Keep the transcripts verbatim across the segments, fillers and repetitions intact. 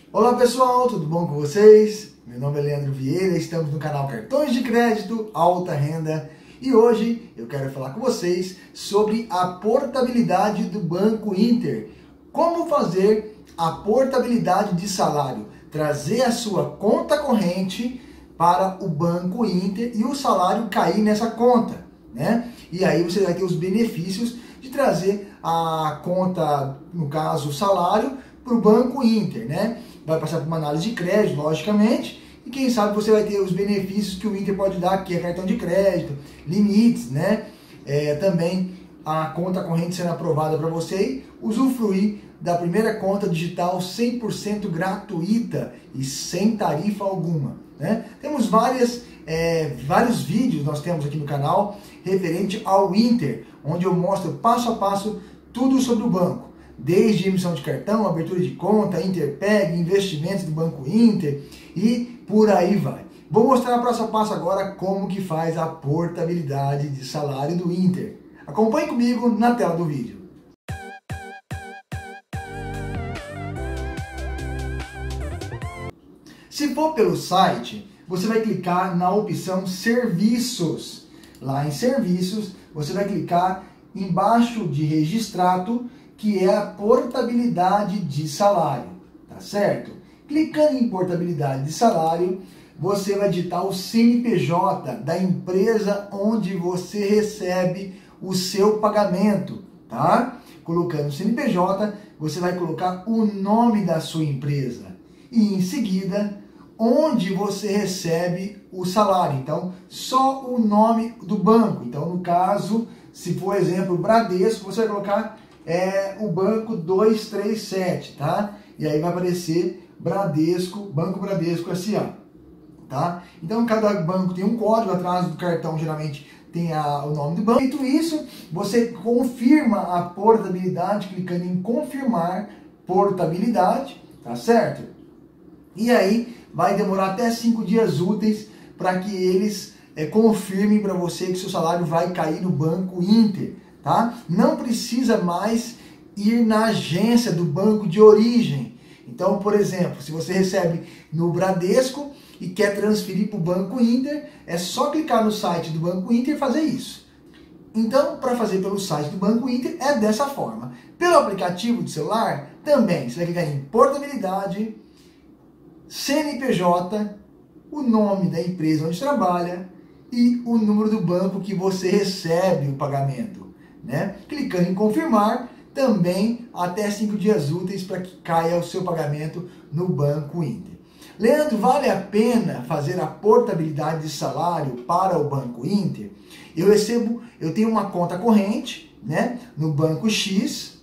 Olá pessoal, tudo bom com vocês? Meu nome é Leandro Vieira, estamos no canal Cartões de Crédito Alta Renda e hoje eu quero falar com vocês sobre a portabilidade do Banco Inter. Como fazer a portabilidade de salário, trazer a sua conta corrente para o Banco Inter e o salário cair nessa conta, né? E aí você vai ter os benefícios de trazer a conta, no caso o salário, para o Banco Inter, né? Vai passar por uma análise de crédito, logicamente, e quem sabe você vai ter os benefícios que o Inter pode dar, que é cartão de crédito, limites, né? É, também a conta corrente sendo aprovada para você usufruir da primeira conta digital cem por cento gratuita e sem tarifa alguma, né? Temos várias, é, vários vídeos nós temos aqui no canal referente ao Inter, onde eu mostro passo a passo tudo sobre o banco. Desde emissão de cartão, abertura de conta, Interpeg, investimentos do Banco Inter e por aí vai. Vou mostrar passo a passo agora como que faz a portabilidade de salário do Inter. Acompanhe comigo na tela do vídeo. Se for pelo site, você vai clicar na opção Serviços. Lá em Serviços, você vai clicar embaixo de Registrato, que é a portabilidade de salário, tá certo? Clicando em portabilidade de salário, você vai digitar o C N P J da empresa onde você recebe o seu pagamento, tá? Colocando o C N P J, você vai colocar o nome da sua empresa e em seguida onde você recebe o salário. Então, só o nome do banco. Então, no caso, se for exemplo Bradesco, você vai colocar é o banco dois três sete, tá? E aí vai aparecer Bradesco, Banco Bradesco S A, tá? Então cada banco tem um código, atrás do cartão geralmente tem a, o nome do banco. Feito isso, você confirma a portabilidade clicando em confirmar portabilidade, tá certo? E aí vai demorar até cinco dias úteis para que eles é, confirmem para você que seu salário vai cair no Banco Inter. Tá? Não precisa mais ir na agência do banco de origem. Então, por exemplo, se você recebe no Bradesco e quer transferir para o Banco Inter, é só clicar no site do Banco Inter e fazer isso. Então, para fazer pelo site do Banco Inter, é dessa forma. Pelo aplicativo de celular, também. Você vai clicar em portabilidade, C N P J, o nome da empresa onde trabalha e o número do banco que você recebe o pagamento. Né? Clicando em confirmar, também até cinco dias úteis para que caia o seu pagamento no Banco Inter. Leandro, vale a pena fazer a portabilidade de salário para o Banco Inter? Eu recebo, eu tenho uma conta corrente, né, no Banco X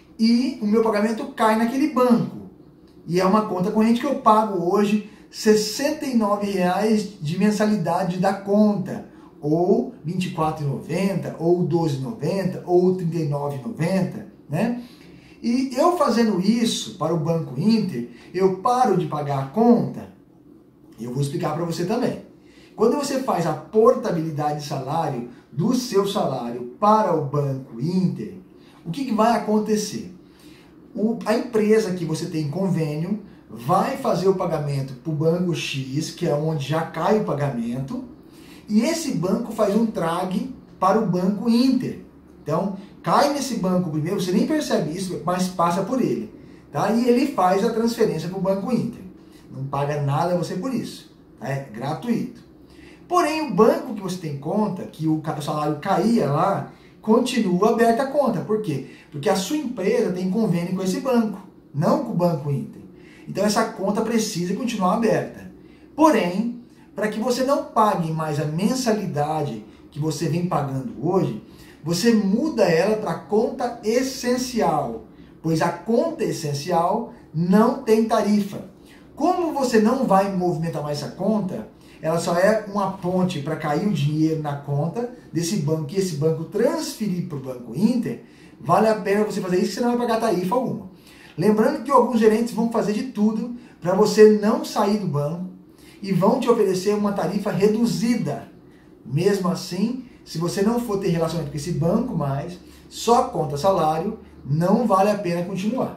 e o meu pagamento cai naquele banco. E é uma conta corrente que eu pago hoje sessenta e nove reais de mensalidade da conta, ou vinte e quatro reais e noventa centavos, ou doze reais e noventa centavos, ou trinta e nove reais e noventa centavos, né? E eu fazendo isso para o Banco Inter, eu paro de pagar a conta, eu vou explicar para você também. Quando você faz a portabilidade de salário do seu salário para o Banco Inter, o que, que vai acontecer? O, a empresa que você tem convênio vai fazer o pagamento para o Banco X, que é onde já cai o pagamento, e esse banco faz um trag para o Banco Inter. Então, cai nesse banco primeiro, você nem percebe isso, mas passa por ele. Tá? E ele faz a transferência para o Banco Inter. Não paga nada você por isso. Tá? É gratuito. Porém, o banco que você tem conta, que o salário caía lá, continua aberta a conta. Por quê? Porque a sua empresa tem convênio com esse banco, não com o Banco Inter. Então, essa conta precisa continuar aberta. Porém, para que você não pague mais a mensalidade que você vem pagando hoje, você muda ela para conta essencial, pois a conta essencial não tem tarifa. Como você não vai movimentar mais essa conta, ela só é uma ponte para cair o dinheiro na conta desse banco e esse banco transferir para o Banco Inter, vale a pena você fazer isso, que você não vai pagar tarifa alguma. Lembrando que alguns gerentes vão fazer de tudo para você não sair do banco, e vão te oferecer uma tarifa reduzida. Mesmo assim, se você não for ter relacionamento com esse banco mais, só conta salário, não vale a pena continuar.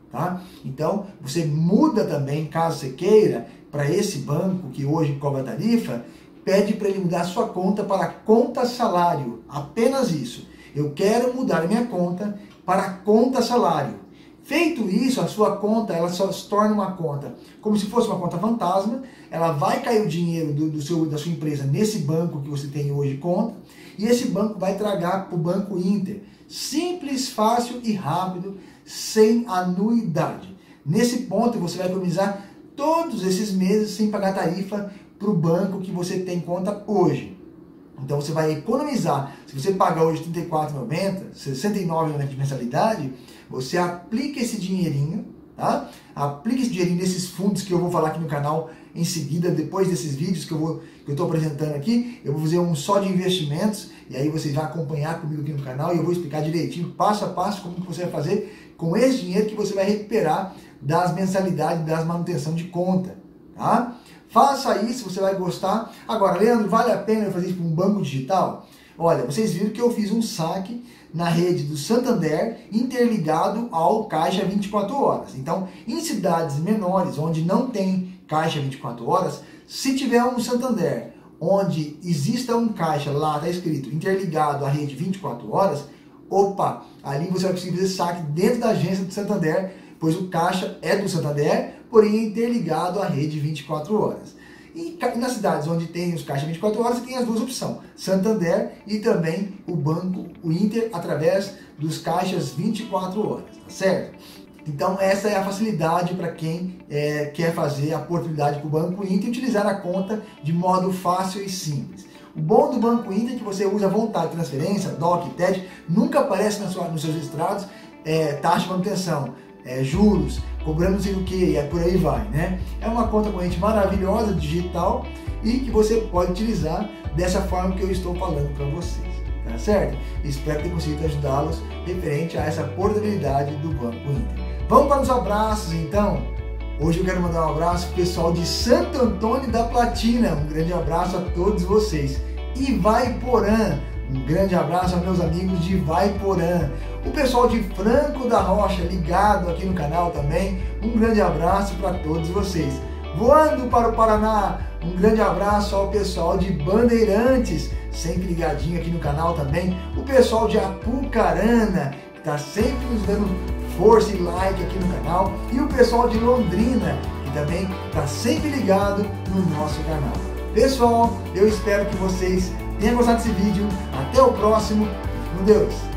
tá? Então, você muda também, caso você queira, para esse banco que hoje cobra tarifa, pede para ele mudar a sua conta para conta salário, apenas isso. Eu quero mudar a minha conta para conta salário. Feito isso, a sua conta, ela só se torna uma conta como se fosse uma conta fantasma, ela vai cair o dinheiro do, do seu, da sua empresa nesse banco que você tem hoje conta, e esse banco vai tragar para o Banco Inter. Simples, fácil e rápido, sem anuidade. Nesse ponto você vai economizar todos esses meses sem pagar tarifa para o banco que você tem conta hoje. Então você vai economizar. Se você pagar hoje trinta e quatro reais e noventa centavos, sessenta e nove reais de mensalidade, você aplica esse dinheirinho, tá? Aplica esse dinheirinho nesses fundos que eu vou falar aqui no canal em seguida, depois desses vídeos que eu vou que eu estou apresentando aqui. Eu vou fazer um só de investimentos e aí você vai acompanhar comigo aqui no canal e eu vou explicar direitinho, passo a passo, como que você vai fazer com esse dinheiro que você vai recuperar das mensalidades, das manutenção de conta, tá? Faça isso, você vai gostar. Agora, Leandro, vale a pena eu fazer isso para um banco digital? Olha, vocês viram que eu fiz um saque na rede do Santander interligado ao Caixa vinte e quatro horas. Então, em cidades menores, onde não tem Caixa vinte e quatro horas, se tiver um Santander, onde exista um caixa, lá está escrito, interligado à rede vinte e quatro horas, opa, ali você vai conseguir fazer saque dentro da agência do Santander, pois o caixa é do Santander, porém é interligado à rede vinte e quatro horas. E nas cidades onde tem os caixas vinte e quatro horas, você tem as duas opções, Santander e também o banco, o Inter, através dos caixas vinte e quatro horas, tá certo? Então essa é a facilidade para quem é, quer fazer a oportunidade para o Banco Inter e utilizar a conta de modo fácil e simples. O bom do Banco Inter é que você usa à vontade, transferência, D O C, T E D, nunca aparece na sua, nos seus extratos é, taxa de manutenção, é, juros, cobrando não sei o que, e é por aí vai, né? É uma conta corrente maravilhosa, digital, e que você pode utilizar dessa forma que eu estou falando para vocês, tá certo? Espero ter conseguido ajudá-los referente a essa portabilidade do Banco Inter. Vamos para os abraços, então? Hoje eu quero mandar um abraço para o pessoal de Santo Antônio da Platina, um grande abraço a todos vocês. Ivaiporã, um grande abraço aos meus amigos de Ivaiporã. O pessoal de Franco da Rocha, ligado aqui no canal também, um grande abraço para todos vocês. Voando para o Paraná, um grande abraço ao pessoal de Bandeirantes, sempre ligadinho aqui no canal também. O pessoal de Apucarana, que está sempre nos dando força e like aqui no canal. E o pessoal de Londrina, que também está sempre ligado no nosso canal. Pessoal, eu espero que vocês tenham gostado desse vídeo. Até o próximo. Com Deus!